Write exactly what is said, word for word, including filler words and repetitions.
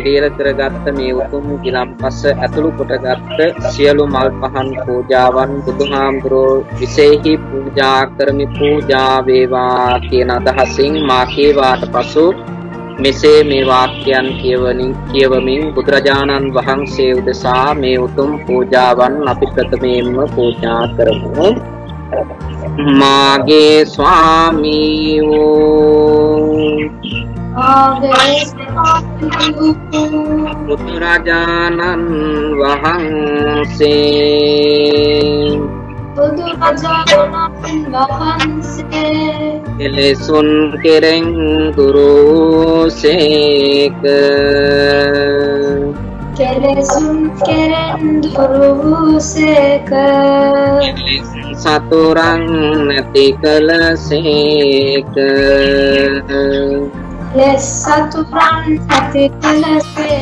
පිළියෙල කරගත් මේ උතුම් ගිලම්පස ඇතුළු කොටගත් සියලු මල් පහන් පූජාවන් බුදුහාමුදුරෝ විශේෂී පූජා කරමි පූජා වේවා කියන අදහසින් මා කීවාට පසු මෙසේ මේ වාක්‍යයන් කියවමින් කියවමින් බුදුරජාණන් වහන්සේ උදෙසා මේ උතුම් පූජාවන් අපි ප්‍රථමයෙන්ම පූජා කරමු. මාගේ ස්වාමී වූ බුදුරජාණන් වහන්සේ බුදුරජාණන් වහන්සේ එලෙසුන් කෙරෙන් දුරුසේක කෙලෙසුන් කෙරෙන් දුරුසේක සතුරන් නැති කලසේක ලෙස සතුරන් නැති කලසේක